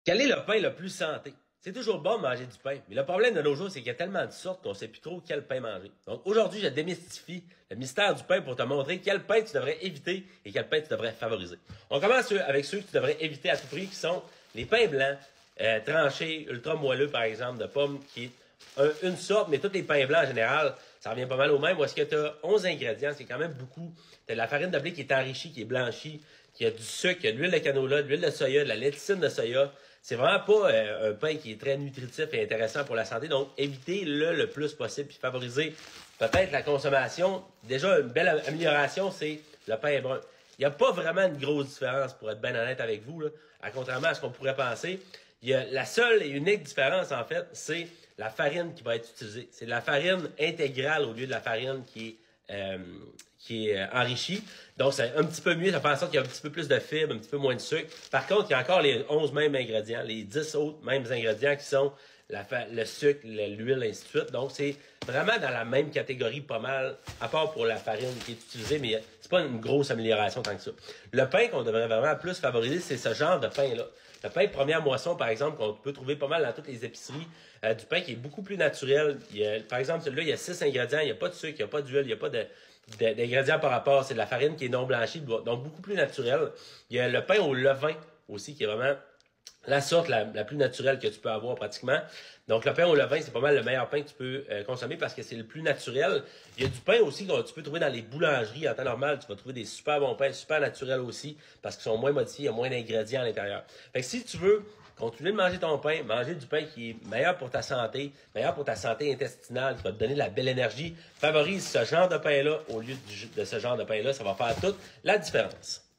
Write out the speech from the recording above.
Quel est le pain le plus santé? C'est toujours bon de manger du pain, mais le problème de nos jours, c'est qu'il y a tellement de sortes qu'on ne sait plus trop quel pain manger. Donc aujourd'hui, je démystifie le mystère du pain pour te montrer quel pain tu devrais éviter et quel pain tu devrais favoriser. On commence avec ceux que tu devrais éviter à tout prix, qui sont les pains blancs, tranchés, ultra moelleux par exemple, de pommes, qui est une sorte, mais tous les pains blancs en général, ça revient pas mal au même. Où est-ce que tu as 11 ingrédients, c'est quand même beaucoup. Tu as de la farine de blé qui est enrichie, qui est blanchie, qui a du sucre, qui a de l'huile de canola, de l'huile de soya, de la létine de soya. C'est vraiment pas un pain qui est très nutritif et intéressant pour la santé. Donc, évitez-le le plus possible puis favorisez peut-être la consommation. Déjà, une belle amélioration, c'est le pain brun. Il n'y a pas vraiment une grosse différence, pour être bien honnête avec vous, là, contrairement à ce qu'on pourrait penser. Il y a la seule et unique différence, en fait, c'est la farine qui va être utilisée. C'est de la farine intégrale au lieu de la farine qui est enrichie. Donc, c'est un petit peu mieux. Ça fait en sorte qu'il y a un petit peu plus de fibres, un petit peu moins de sucre. Par contre, il y a encore les 11 mêmes ingrédients, les 10 autres mêmes ingrédients qui sont le sucre, l'huile, ainsi de suite. Donc, c'est vraiment dans la même catégorie pas mal, à part pour la farine qui est utilisée, mais c'est pas une grosse amélioration tant que ça. Le pain qu'on devrait vraiment plus favoriser, c'est ce genre de pain-là. Le pain de première moisson, par exemple, qu'on peut trouver pas mal dans toutes les épiceries, du pain qui est beaucoup plus naturel. Par exemple, celui-là, il y a 6 ingrédients, il n'y a pas de sucre, il n'y a pas d'huile, il n'y a pas d'ingrédients par rapport. C'est de la farine qui est non blanchie, donc beaucoup plus naturel. Il y a le pain au levain aussi, qui est vraiment la sorte la plus naturelle que tu peux avoir pratiquement. Donc, le pain au levain, c'est pas mal le meilleur pain que tu peux consommer parce que c'est le plus naturel. Il y a du pain aussi que tu peux trouver dans les boulangeries en temps normal. Tu vas trouver des super bons pains, super naturels aussi parce qu'ils sont moins modifiés, il y a moins d'ingrédients à l'intérieur. Fait que si tu veux continuer de manger ton pain, manger du pain qui est meilleur pour ta santé intestinale, qui va te donner de la belle énergie, favorise ce genre de pain-là au lieu de ce genre de pain-là. Ça va faire toute la différence.